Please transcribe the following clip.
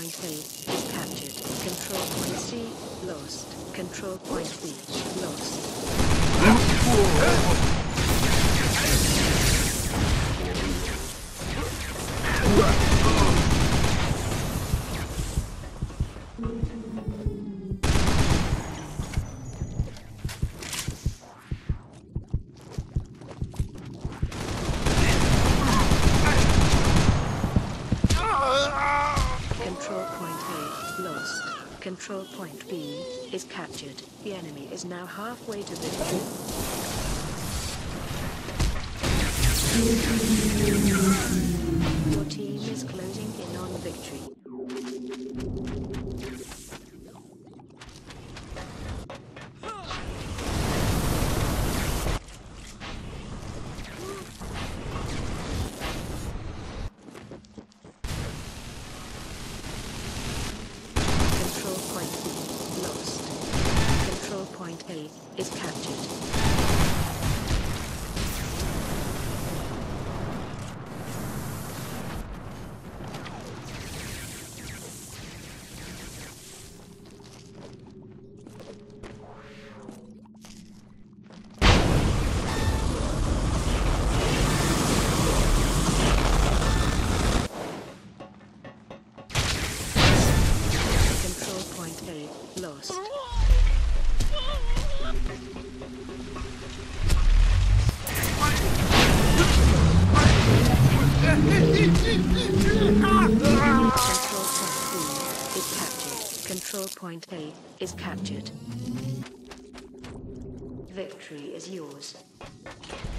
point A is captured. Control point C lost. Control point B lost. Control point A lost. Control point B is captured. The enemy is now halfway to victory. Your team is closing in on victory. Control point B lost. Control point A is captured. Control point A lost. Control point B is captured. Control point A is captured. Victory is yours.